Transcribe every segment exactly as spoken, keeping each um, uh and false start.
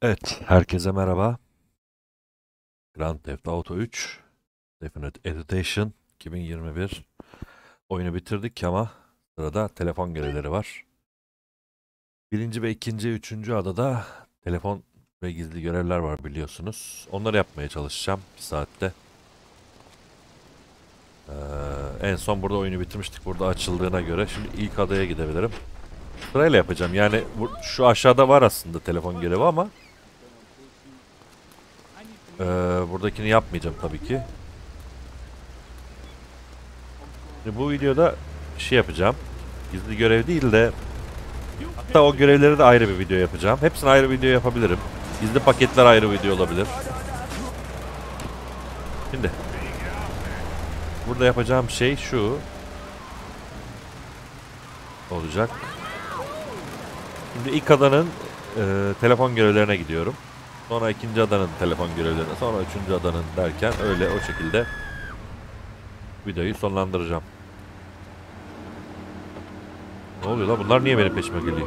Evet, herkese merhaba. Grand Theft Auto üç Definite Edition iki bin yirmi bir oyunu bitirdik ama sırada telefon görevleri var. Birinci ve ikinci, üçüncü adada telefon ve gizli görevler var biliyorsunuz. Onları yapmaya çalışacağım bir saatte. Ee, en son burada oyunu bitirmiştik. Burada açıldığına göre şimdi ilk adaya gidebilirim. Sırayla yapacağım. Yani bu, şu aşağıda var aslında telefon görevi ama e, buradakini yapmayacağım tabii ki. Şimdi bu videoda şey yapacağım. Gizli görev değil de hatta o görevleri de ayrı bir video yapacağım. Hepsini ayrı video yapabilirim. Gizli paketler ayrı video olabilir. Şimdi burada yapacağım şey şu olacak. Şimdi ilk adanın e, telefon görevlerine gidiyorum. Sonra ikinci adanın telefon görevlerine, sonra üçüncü adanın derken öyle o şekilde videoyu sonlandıracağım. Ne oluyor lan? Bunlar niye benim peşime geliyor?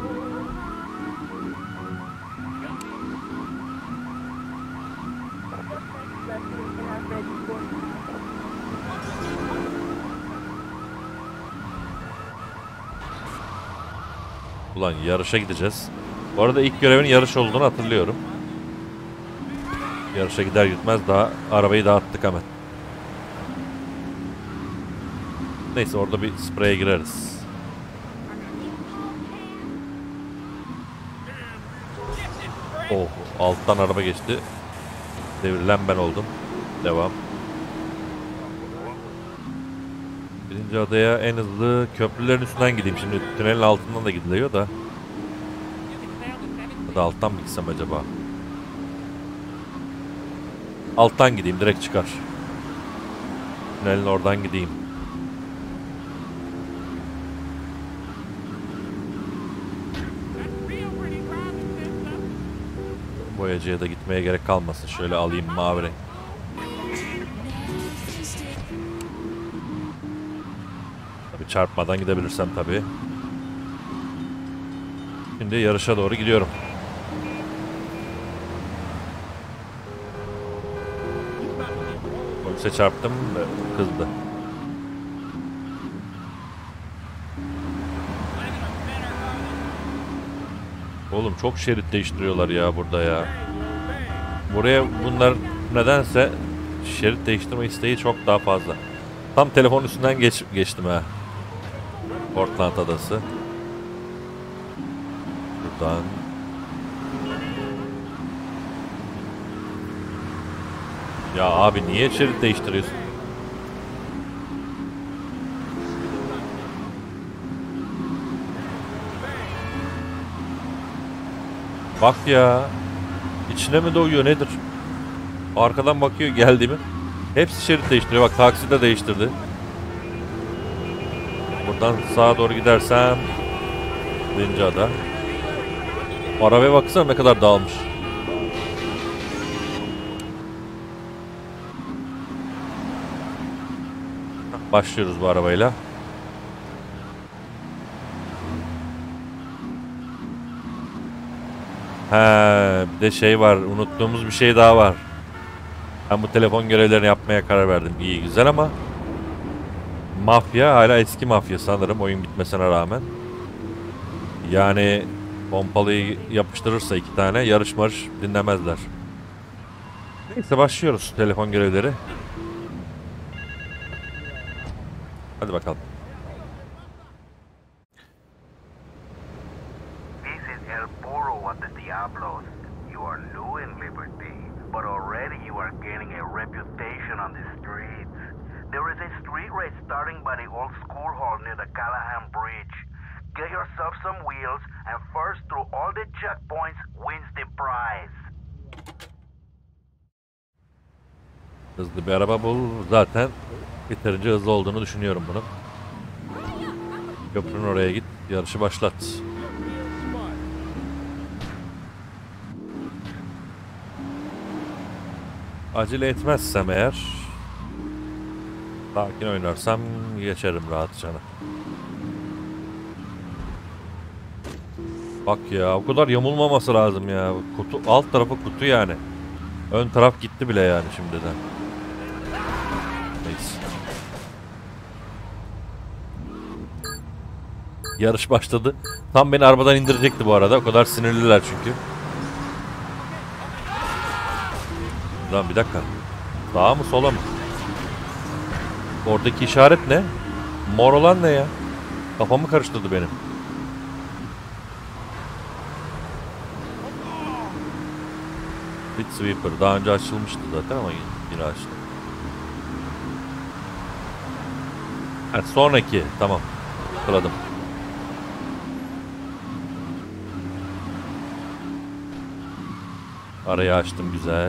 Ulan yarışa gideceğiz. Bu arada ilk görevin yarış olduğunu hatırlıyorum. Yarışa gider gitmez daha arabayı dağıttık hemen. Neyse orada bir spreye gireriz. Oh, alttan araba geçti. Devrilen ben oldum. Devam. Birinci adaya en hızlı köprülerin üstünden gideyim. Şimdi tünelin altından da gidiliyor da. Ya da alttan mı gitsem acaba? Alttan gideyim, direkt çıkar. Tünelin oradan gideyim. Boyacıya da gitmeye gerek kalmasın. Şöyle alayım mavi renk. Tabii çarpmadan gidebilirsem tabii. Şimdi yarışa doğru gidiyorum. Polise çarptım, kızdı. Oğlum çok şerit değiştiriyorlar ya burada ya. Buraya bunlar nedense şerit değiştirme isteği çok daha fazla. Tam telefon üstünden geç, geçtim ha. Portland adası. Buradan. Ya abi niye şerit değiştiriyorsun? Bak ya. İçine mi doyuyor nedir? Arkadan bakıyor geldi mi? Hepsi şerit değiştiriyor. Bak taksi de değiştirdi. Buradan sağa doğru gidersem birinci ada. Arabaya baksana ne kadar dağılmış. Başlıyoruz bu arabayla. He, bir de şey var. Unuttuğumuz bir şey daha var. Ben bu telefon görevlerini yapmaya karar verdim. İyi güzel ama mafya hala eski mafya sanırım oyun bitmesine rağmen. Yani pompalıyı yapıştırırsa iki tane yarış marış dinlemezler. Neyse başlıyoruz telefon görevleri. Hadi bakalım. This is El Burro of the Diablos. You are new in Liberty, but already you are gaining a reputation on the streets. There is a street race starting by the old school hall near the Callahan Bridge. Get yourself some wheels, and first through all the checkpoints wins the prize. Hızlı bir araba bul. Zaten yeterince hızlı olduğunu düşünüyorum bunun. Köprünün oraya git. Yarışı başlat. Acele etmezsem eğer sakin oynarsam geçerim rahatça. Bak ya, o kadar yamulmaması lazım ya. Kutu, alt tarafı kutu yani. Ön taraf gitti bile yani şimdiden. Neyse. Yarış başladı. Tam beni arabadan indirecekti bu arada. O kadar sinirliler çünkü. Lan bir dakika. Sağa mı sola mı? Oradaki işaret ne? Mor olan ne ya? Kafamı karıştırdı benim. Pit Sweeper. Daha önce açılmıştı zaten ama yine açtım. Ha, sonraki. Tamam. Hatırladım. Arayı açtım güzel.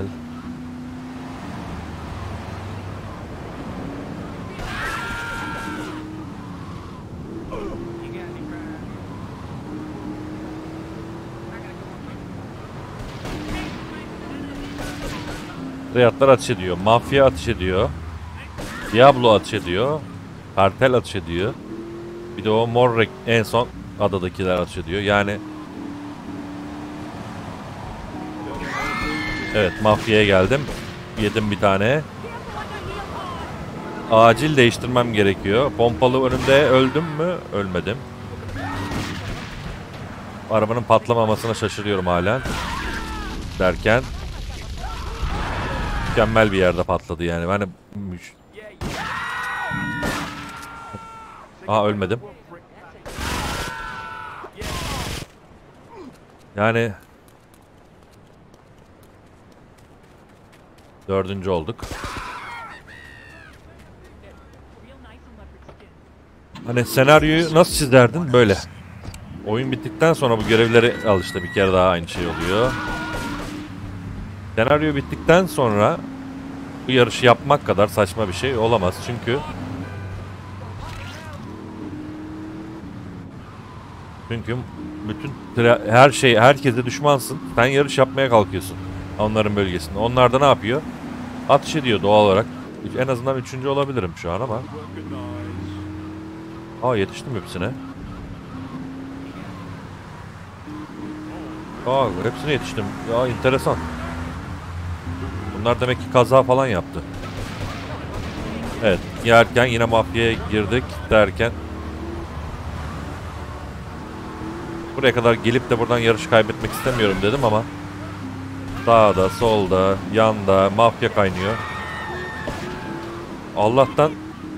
Riyadlar ateş ediyor. Mafya ateş ediyor. Diablo ateş ediyor. Kartel ateş ediyor. Bir de o mor en son adadakiler ateş ediyor. Yani evet, mafyaya geldim. Yedim bir tane. Acil değiştirmem gerekiyor. Pompalı önümde, öldüm mü? Ölmedim. Arabanın patlamamasına şaşırıyorum halen. Derken mükemmel bir yerde patladı yani. Ben de... Aa, ölmedim. Yani dördüncü olduk. Hani senaryoyu nasıl çizerdin? Böyle. Oyun bittikten sonra bu görevleri al işte, bir kere daha aynı şey oluyor. Senaryo bittikten sonra bu yarışı yapmak kadar saçma bir şey olamaz çünkü çünkü bütün her şey, herkese düşmansın. Sen yarış yapmaya kalkıyorsun onların bölgesinde. Onlar da ne yapıyor? Ateş ediyor doğal olarak. En azından üçüncü olabilirim şu an ama. Aa, yetiştim hepsine. Aa, hepsine yetiştim. Ya, enteresan. Bunlar demek ki kaza falan yaptı. Evet, yerken yine mafyaya girdik derken buraya kadar gelip de buradan yarışı kaybetmek istemiyorum dedim ama sağda, solda, yanda mafya kaynıyor. Allah'tan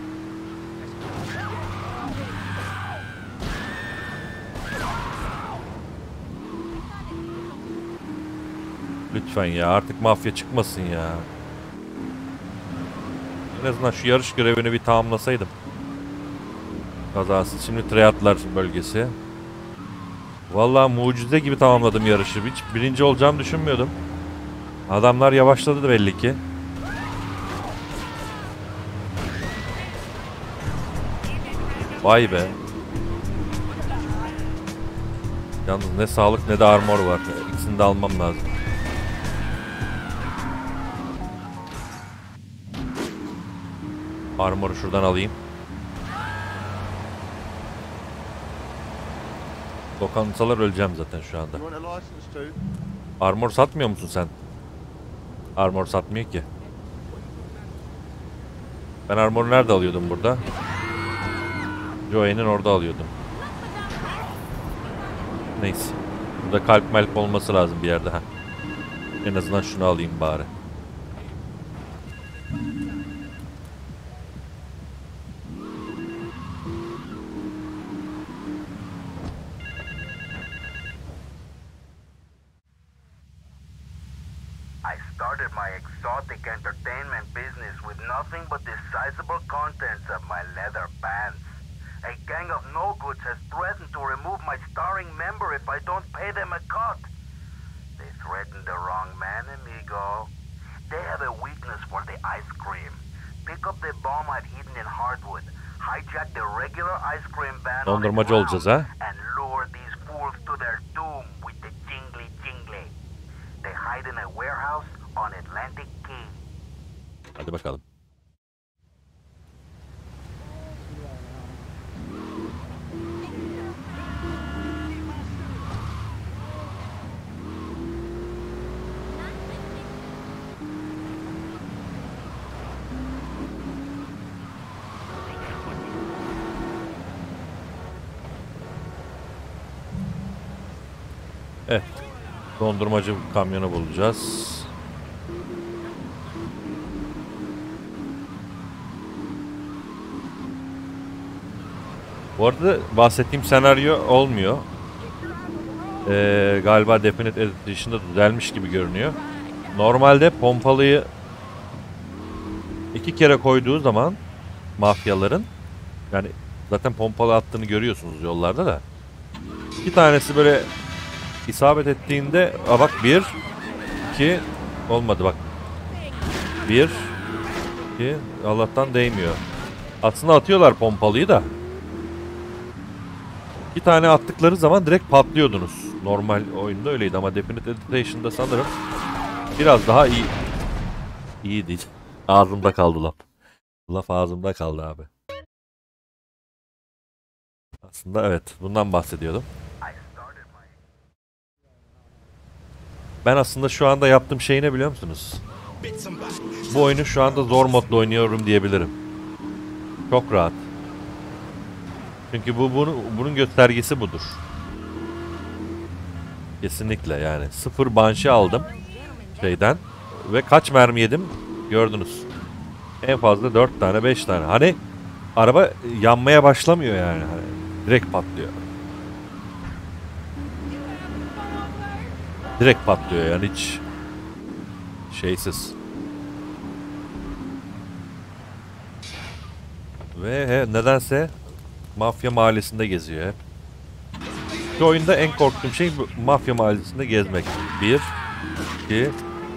lütfen ya, artık mafya çıkmasın ya. En azından şu yarış görevini bir tamamlasaydım. Kazasız. Şimdi Triadlar bölgesi. Vallahi mucize gibi tamamladım yarışı. Hiç birinci olacağımı düşünmüyordum. Adamlar yavaşladı da belli ki. Vay be. Yalnız ne sağlık ne de armor var. İkisini de almam lazım. Armor'u şuradan alayım. Dokansalar öleceğim zaten şu anda. Armor satmıyor musun sen? Armor satmıyor ki. Ben armoru nerede alıyordum burada? Joey'nin orada alıyordum. Neyse. Burada kalp malp olması lazım bir yerde. Heh. En azından şunu alayım bari. Started my exotic entertainment business with nothing but the sizable contents of my leather pants. A gang of no-goods has threatened to remove my starring member if I don't pay them a cut. They threatened the wrong man, amigo. They have a weakness for the ice cream. Pick up the bomb I'd hidden in Hardwood, hijack the regular ice cream van Dondurmacı olacağız ha? and lure these fools to their doom with the jingly jingly. They hide in a warehouse on Atlantic Key. Hadi bakalım. Evet. Dondurmacı kamyonu bulacağız. Bu arada bahsettiğim senaryo olmuyor. Ee, galiba Definite Edition'da düzelmiş gibi görünüyor. Normalde pompalıyı iki kere koyduğu zaman mafyaların, yani zaten pompalı attığını görüyorsunuz yollarda da. İki tanesi böyle isabet ettiğinde, aa bak bir, iki, olmadı bak. Bir, iki, Allah'tan değmiyor. Aslında atıyorlar pompalıyı da. İki tane attıkları zaman direkt patlıyordunuz. Normal oyunda öyleydi ama Definite Edition'da sanırım biraz daha iyi. İyi değil. Ağzımda kaldı laf. Laf ağzımda kaldı abi. Aslında evet, bundan bahsediyordum. Ben aslında şu anda yaptığım şey ne biliyor musunuz? Bu oyunu şu anda zor modda oynuyorum diyebilirim. Çok rahat. Çünkü bu bunu, bunun göstergesi budur. Kesinlikle yani. Sıfır banşi aldım şeyden. Ve kaç mermi yedim gördünüz. En fazla dört tane beş tane. Hani araba yanmaya başlamıyor yani. Hani direkt patlıyor. Direkt patlıyor yani, hiç şeysiz. Ve he, nedense mafya mahallesinde geziyor hep. Şu oyunda en korktuğum şey bu mafya mahallesinde gezmek. Bir, iki.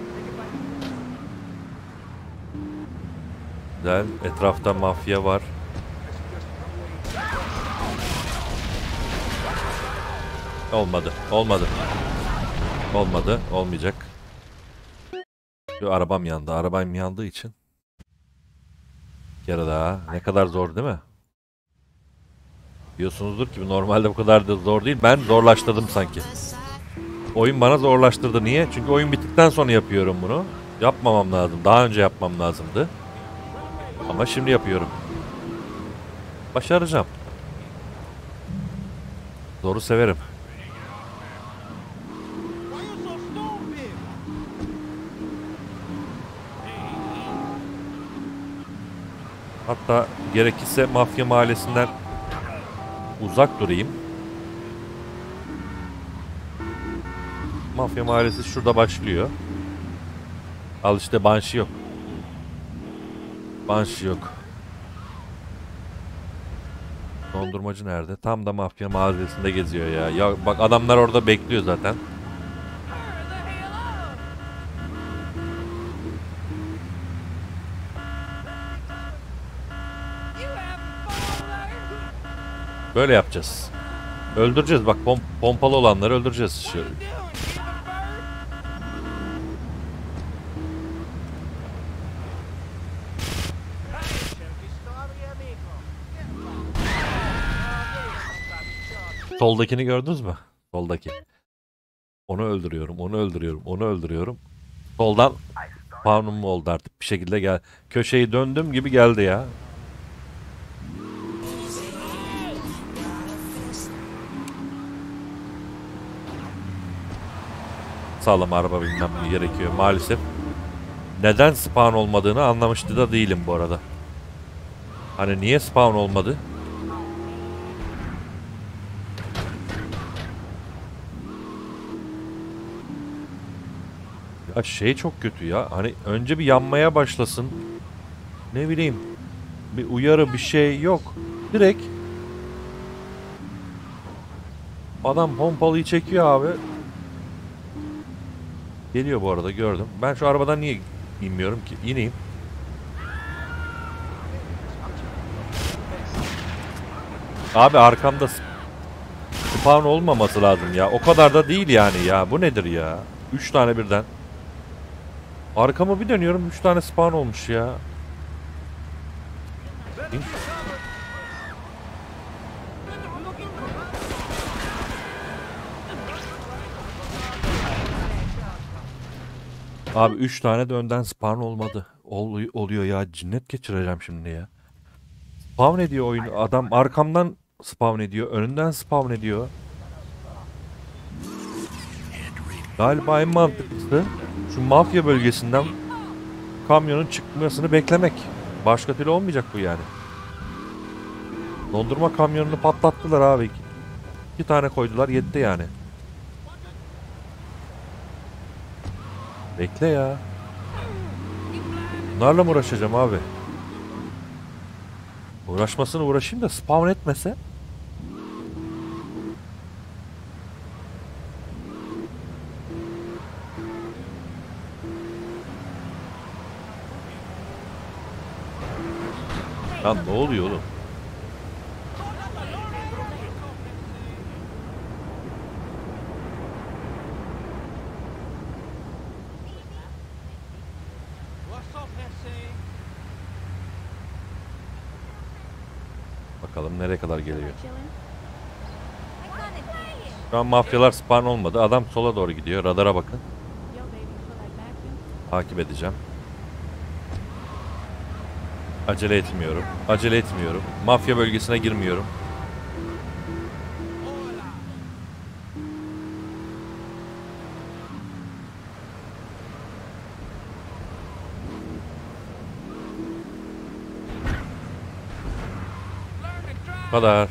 Güzel. Etrafta mafya var. Olmadı. Olmadı. Olmadı. Olmayacak. Şu arabam yandı. Arabam yandığı için. Bir kere daha. Ne kadar zor değil mi? Diyorsunuzdur ki normalde bu kadar da zor değil. Ben zorlaştırdım sanki. Oyun bana zorlaştırdı. Niye? Çünkü oyun bittikten sonra yapıyorum bunu. Yapmamam lazım. Daha önce yapmam lazımdı. Ama şimdi yapıyorum. Başaracağım. Zoru severim. Hatta gerekirse mafya mahallesinden uzak durayım. Mafya mahallesi şurada başlıyor. Al işte, Banshee yok. Banshee yok. Dondurmacı nerede? Tam da mafya mahallesinde geziyor ya. Ya bak, adamlar orada bekliyor zaten. Böyle yapacağız. Öldüreceğiz bak, pom pompalı olanları öldüreceğiz. Şöyle. Soldakini gördünüz mü? Soldaki. Onu öldürüyorum, onu öldürüyorum, onu öldürüyorum. Soldan spawn'um mu oldu artık bir şekilde gel. Köşeyi döndüm gibi geldi ya. Sağlam araba bilmem ne gerekiyor maalesef. Neden spawn olmadığını anlamıştı da değilim bu arada. Hani niye spawn olmadı? Ya şey çok kötü ya. Hani önce bir yanmaya başlasın. Ne bileyim. Bir uyarı, bir şey yok. Direkt adam pompalıyı çekiyor abi. Geliyor bu arada, gördüm. Ben şu arabadan niye inmiyorum ki? İneyim. Abi arkamda spawn olmaması lazım ya. O kadar da değil yani ya. Bu nedir ya? Üç tane birden. Arkama bir dönüyorum. Üç tane spawn olmuş ya. İn. Abi üç tane de önden spawn olmadı. Ol, oluyor ya. Cinnet geçireceğim şimdi ya. Spawn ediyor oyunu. Adam arkamdan spawn ediyor. Önünden spawn ediyor. Galiba en mantıklısı şu mafya bölgesinden kamyonun çıkmasını beklemek. Başka türlü olmayacak bu yani. Dondurma kamyonunu patlattılar abi. İki, iki tane koydular, yetti yani. Bekle ya. Bunlarla mı uğraşacağım abi? Uğraşmasını uğraşayım da spawn etmese. Lan ne oluyor oğlum? Bakalım nereye kadar geliyor. Şu an mafyalar spawn olmadı. Adam sola doğru gidiyor. Radara bakın. Takip edeceğim. Acele etmiyorum. Acele etmiyorum. Mafya bölgesine girmiyorum. Bu kadar.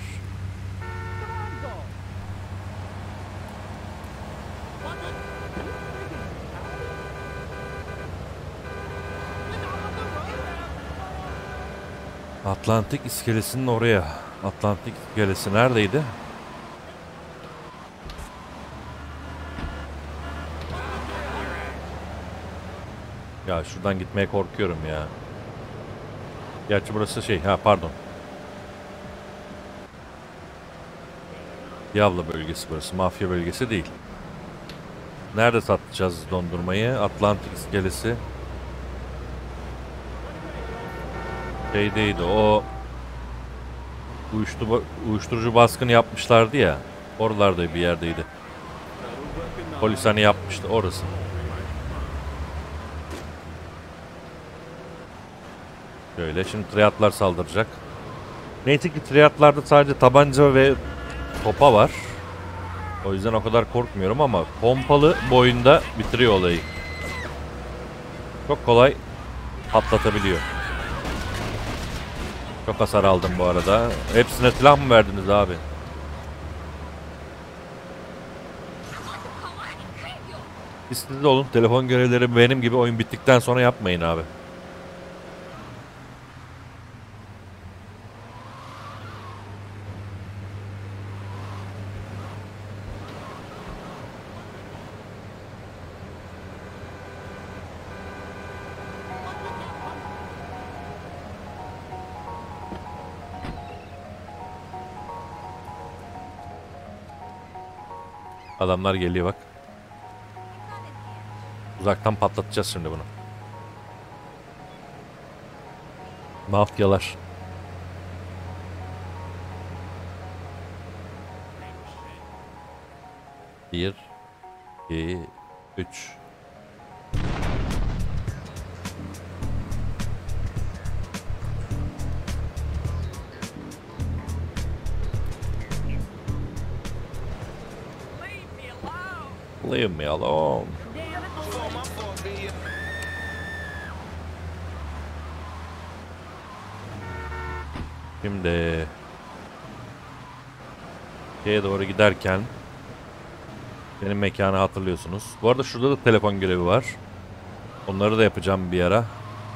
Atlantik iskelesinin oraya. Atlantik iskelesi neredeydi? Ya şuradan gitmeye korkuyorum ya. Gerçi burası şey, ha pardon. Diablo bölgesi burası, mafya bölgesi değil. Nerede satacağız dondurmayı? Atlantik iskelesi. Şeydeydi o uyuştu, uyuşturucu baskını yapmışlardı ya. Oralarda bir yerdeydi. Polis hani yapmıştı orası. Şöyle şimdi triatlar saldıracak. Neyse ki triatlarda sadece tabanca ve topa var. O yüzden o kadar korkmuyorum ama pompalı boyunda bitiriyor olayı. Çok kolay patlatabiliyor. Çok hasar aldım bu arada. Hepsine silah mı verdiniz abi? Siz de olun. Telefon görevleri benim gibi oyun bittikten sonra yapmayın abi. Adamlar geliyor bak. Uzaktan patlatacağız şimdi bunu. Mafyalar. Bir, iki, üç. Leave me alone. Şimdi şeye doğru giderken benim mekanı hatırlıyorsunuz. Bu arada şurada da telefon görevi var. Onları da yapacağım bir ara.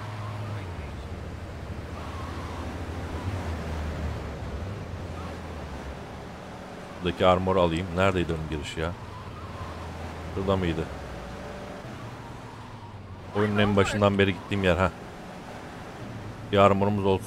Buradaki armoru alayım. Neredeydi onun girişi ya? Şurada mıydı? Oyunun en başından beri gittiğim yer ha. Bir armorumuz olsun.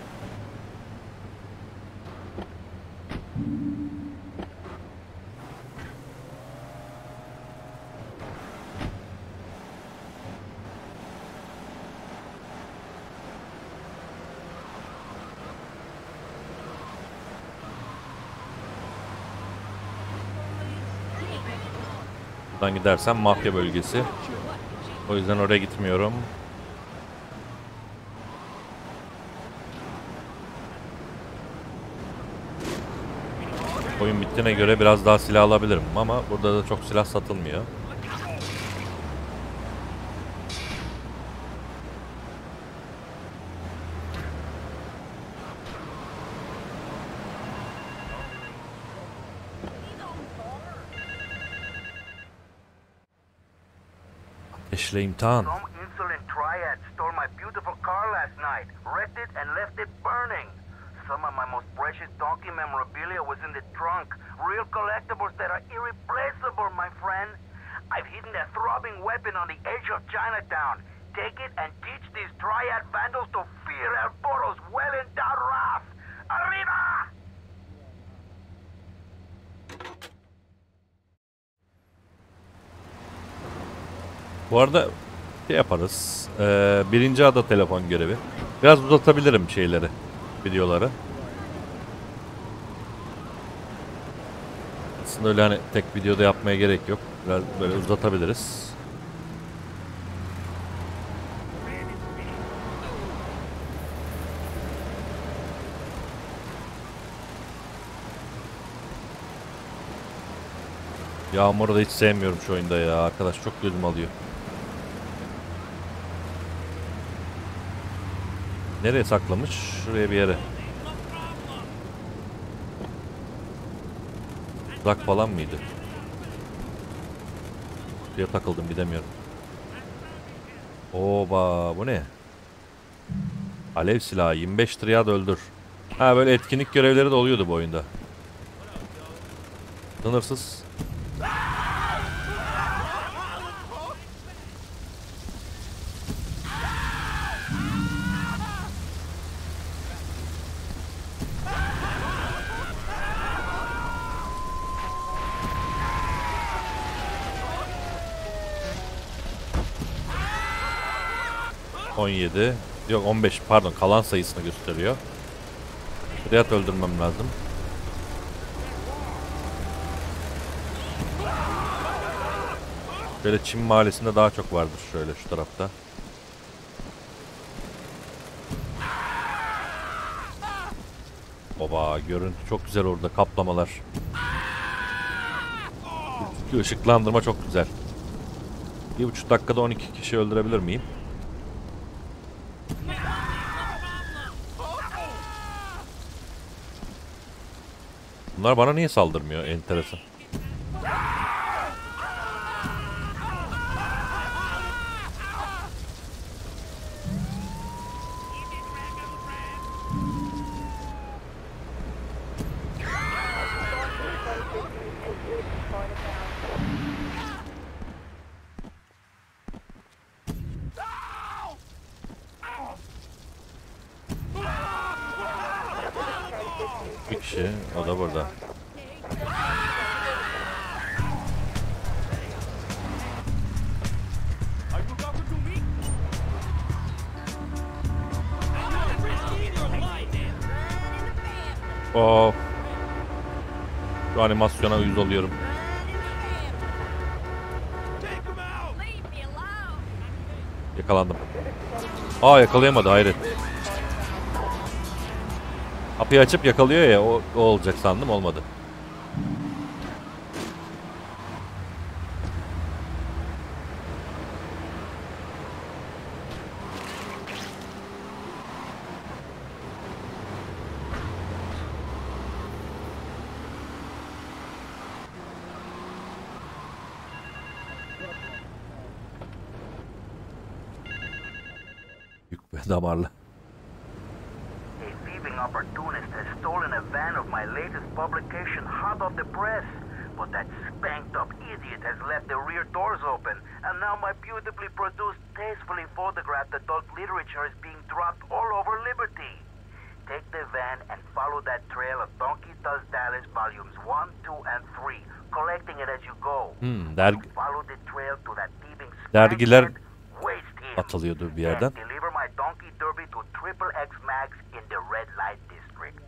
Buradan gidersem mafya bölgesi. O yüzden oraya gitmiyorum. Oyun bittiğine göre biraz daha silah alabilirim ama burada da çok silah satılmıyor. Eşle imtihan. Some insolent triad stole my beautiful car last night, wrecked it and left it burning. Some of my most precious donkey memorabilia was in the trunk. Real collectibles that are irreplaceable, my friend. I've hidden a throbbing weapon on the edge of Chinatown. Take it and teach these triad vandals to fear El Burro's well-endowed wrath. Arriba! Bu arada şey yaparız. Ee, birinci ada telefon görevi. Biraz uzatabilirim şeyleri, videoları. Aslında öyle hani tek videoda yapmaya gerek yok. Biraz böyle uzatabiliriz. Yağmuru da hiç sevmiyorum şu oyunda ya. Arkadaş çok gözüm alıyor. Nereye saklamış? Şuraya bir yere. Uzak falan mıydı? Şuraya takıldım, gidemiyorum. Oba, bu ne? Alev silahı, yirmi beş triad öldür. Ha, böyle etkinlik görevleri de oluyordu bu oyunda. Sınırsız. on yedi. Yok on beş, pardon, kalan sayısını gösteriyor. Triad öldürmem lazım. Şöyle Çin mahallesinde daha çok vardır, şöyle şu tarafta. Oba, görüntü çok güzel orada, kaplamalar. Işıklandırma çok güzel. Bir buçuk dakikada on iki kişi öldürebilir miyim? Bunlar bana niye saldırmıyor? Enteresan. Bir kişi, o da burada. Oh. Şu animasyona uyuz oluyorum. Yakalandım. Aa, yakalayamadı, hayret. Kapıyı açıp yakalıyor ya, o, o olacak sandım, olmadı. Yük ve damarlı. Opportunist has stolen a van of my latest publication hot off the press. But that spanked up idiot has left the rear doors open, and now my beautifully produced, tastefully photographed adult literature is being dropped all over Liberty. Take the van and follow that trail of Donkey Does Dallas volumes one, two, and three, collecting it as you go. Hmm, dergi... Follow the trail to that thieving dergiler atılıyordur bir yerden. Deliver my Donkey Derby to Triple X Max in the Red Light District.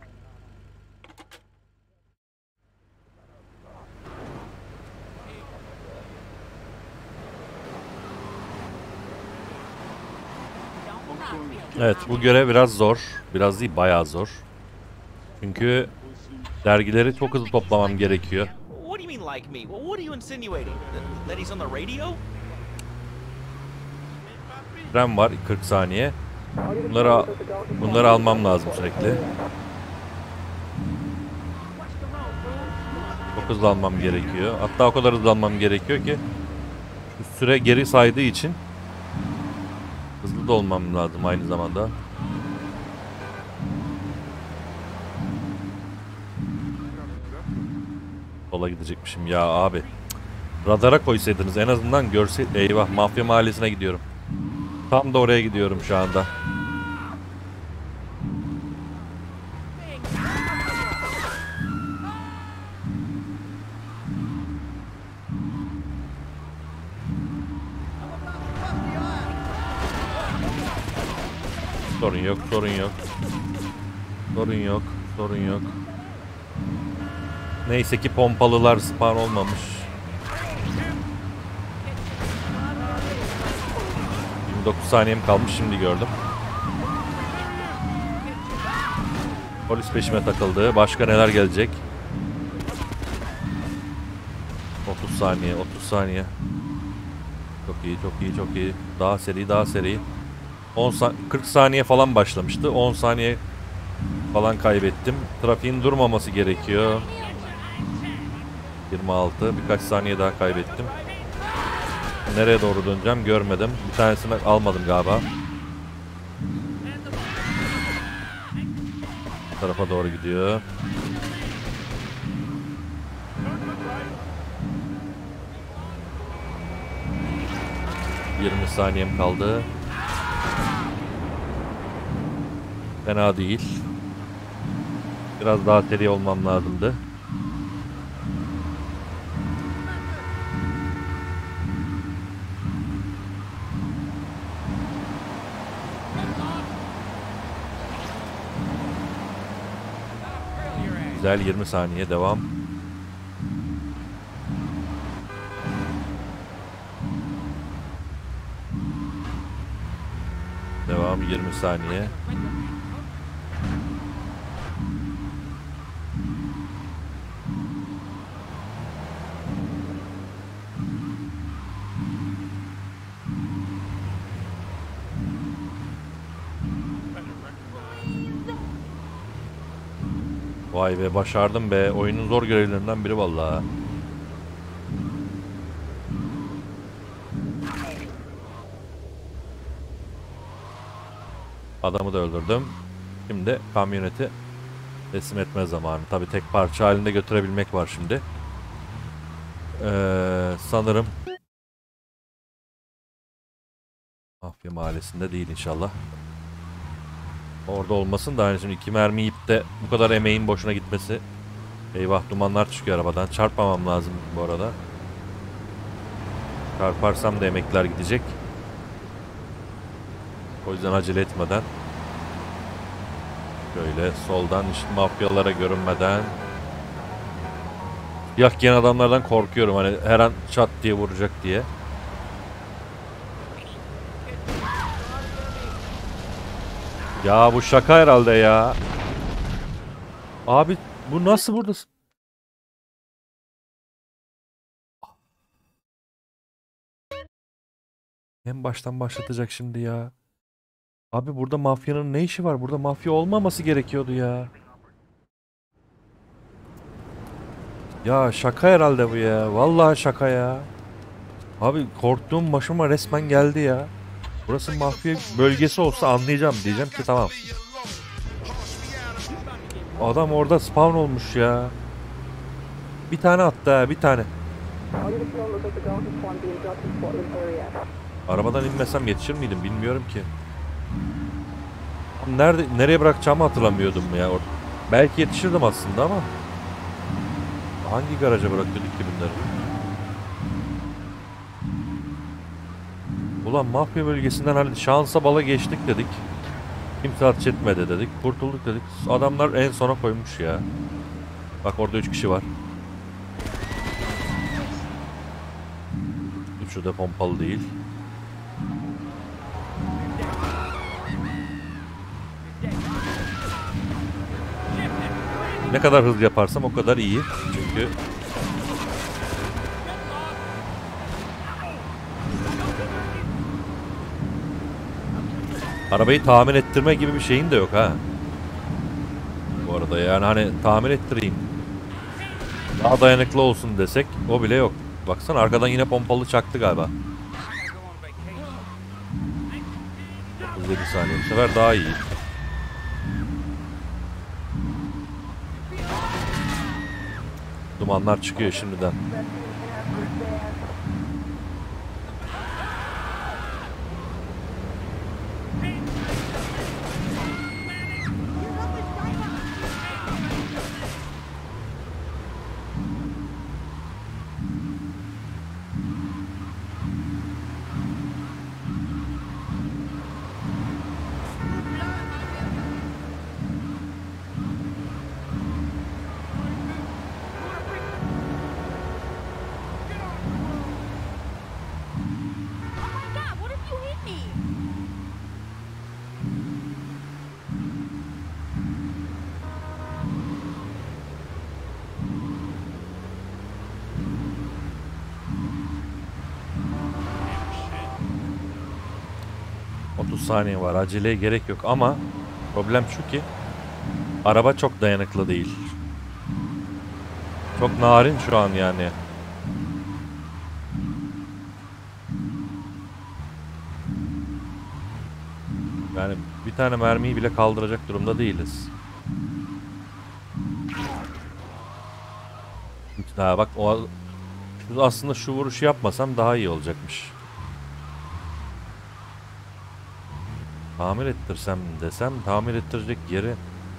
Evet, bu görev biraz zor. Biraz değil, bayağı zor. Çünkü dergileri çok hızlı toplamam gerekiyor. Tren var, kırk saniye. Bunları bunları almam lazım sürekli. Çok hızlı almam gerekiyor. Hatta o kadar hızlı almam gerekiyor ki süre geri saydığı için hızlı da olmam lazım aynı zamanda. Sola gidecekmişim ya abi. Radara koysaydınız en azından görse... Eyvah, Mafya Mahallesi'ne gidiyorum. Tam da oraya gidiyorum şu anda. Sorun yok, sorun yok. Sorun yok, sorun yok. Neyse ki pompalılar spawn olmamış. yirmi dokuz saniyem kalmış, şimdi gördüm. Polis peşime takıldı. Başka neler gelecek? otuz saniye, otuz saniye. Çok iyi, çok iyi, çok iyi. Daha seri, daha seri. on kırk saniye falan başlamıştı. on saniye falan kaybettim. Trafiğin durmaması gerekiyor. yirmi altı. Birkaç saniye daha kaybettim. Nereye doğru döneceğim görmedim. Bir tanesini almadım galiba. Bu tarafa doğru gidiyor. yirmi saniyem kaldı. Fena değil. Biraz daha seri olmam lazımdı. Güzel, yirmi saniye devam. Devam, yirmi saniye. Vay be, başardım be. Oyunun zor görevlerinden biri vallahi. Adamı da öldürdüm. Şimdi kamyoneti teslim etme zamanı. Tabi tek parça halinde götürebilmek var şimdi. Ee, sanırım Mafya Mahallesi'nde değil inşallah. Orada olmasın da hani şimdi iki mermi yiyip de bu kadar emeğin boşuna gitmesi. Eyvah, dumanlar çıkıyor arabadan. Çarpmamam lazım bu arada. Çarparsam da emekler gidecek. O yüzden acele etmeden. Şöyle soldan işte mafyalara görünmeden. Siyah giyen adamlardan korkuyorum. Hani her an çat diye vuracak diye. Ya bu şaka herhalde ya. Abi bu nasıl buradasın? En baştan başlatacak şimdi ya. Abi burada mafyanın ne işi var? Burada mafya olmaması gerekiyordu ya. Ya şaka herhalde bu ya. Vallahi şaka ya. Abi korktuğum başıma resmen geldi ya. Burası mafya bölgesi olsa anlayacağım. Diyeceğim ki tamam. Adam orada spawn olmuş ya. Bir tane attı ha, bir tane. Arabadan inmesem yetişir miydim bilmiyorum ki. Nerede, nereye bırakacağımı hatırlamıyordum ya. Belki yetişirdim aslında ama. Hangi garaja bıraktırdık ki bunları? Ulan mafya bölgesinden hani şansa bala geçtik dedik. Kimse ateş etmedi dedik. Kurtulduk dedik. Adamlar en sona koymuş ya. Bak orada üç kişi var. Üçü de pompalı değil. Ne kadar hızlı yaparsam o kadar iyi. Çünkü arabayı tamir ettirme gibi bir şeyin de yok ha. Bu arada yani hani tamir ettireyim, daha dayanıklı olsun desek o bile yok. Baksana arkadan yine pompalı çaktı galiba. otuz yedi saniye. Bu sefer daha iyi. Dumanlar çıkıyor şimdiden. otuz saniye var. Aceleye gerek yok ama problem şu ki araba çok dayanıklı değil. Çok narin şu an yani. Yani bir tane mermiyi bile kaldıracak durumda değiliz. Ha bak o şu, aslında şu vuruşu yapmasam daha iyi olacakmış. Tamir ettirsem desem tamir ettirecek yeri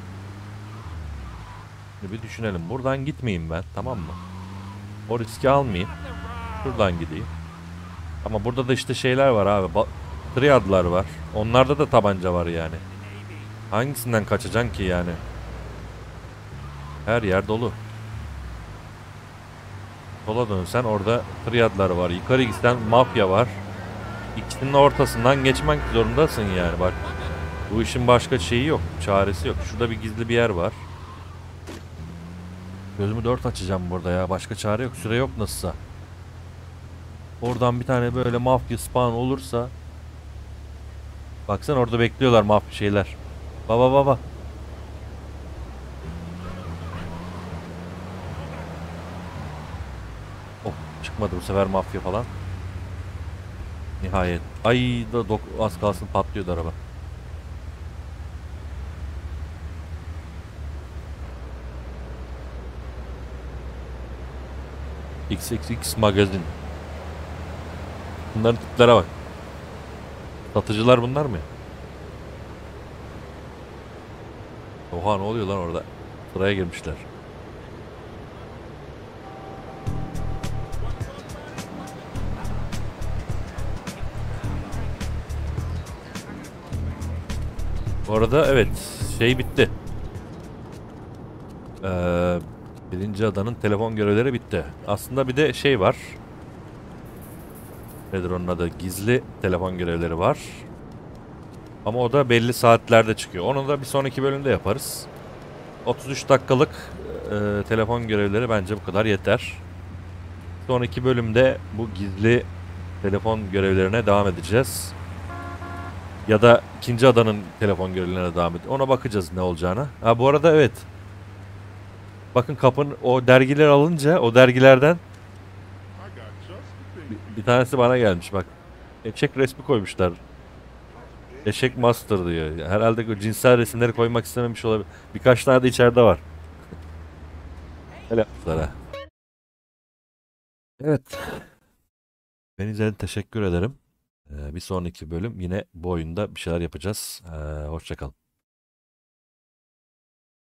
bir düşünelim. Buradan gitmeyeyim ben, tamam mı? O riski almayayım. Şuradan gideyim. Ama burada da işte şeyler var abi. Ba Triadlar var. Onlarda da tabanca var yani. Hangisinden kaçacaksın ki yani? Her yer dolu. Sola dönsen orada triadlar var. Yukarı gitsen mafya var. İkisinin ortasından geçmek zorundasın yani bak. Bu işin başka şeyi yok. Çaresi yok. Şurada bir gizli bir yer var. Gözümü dört açacağım burada ya. Başka çare yok. Süre yok nasılsa. Oradan bir tane böyle mafya spawn olursa. Baksana orada bekliyorlar mafya şeyler. Baba baba. Oh çıkmadı bu sefer mafya falan. Nihayet. Ay da dok az kalsın patlıyordu araba. X X X magazin. Bunların tiplere bak. Satıcılar bunlar mı? Oha ne oluyor lan orada? Sıraya girmişler. Bu arada evet şey bitti. Ee, birinci adanın telefon görevleri bitti. Aslında bir de şey var. Nedir onun adı? Gizli telefon görevleri var. Ama o da belli saatlerde çıkıyor. Onu da bir sonraki bölümde yaparız. otuz üç dakikalık e, telefon görevleri bence bu kadar yeter. Sonraki bölümde bu gizli telefon görevlerine devam edeceğiz. Ya da ikinci adanın telefon görevlerine devam edeceğiz. Ona bakacağız ne olacağına. Ha bu arada evet. Bakın kapın o dergiler alınca o dergilerden bir, bir tanesi bana gelmiş bak. Eşek resmi koymuşlar. Eşek Master diyor. Herhalde o cinsel resimleri koymak istememiş olabilir. Birkaç tane de içeride var. Öyle yapmışlar ha. Evet. Beni izlediğiniz teşekkür ederim. Ee, bir sonraki bölüm yine bu oyunda bir şeyler yapacağız. Ee, hoşça kalın.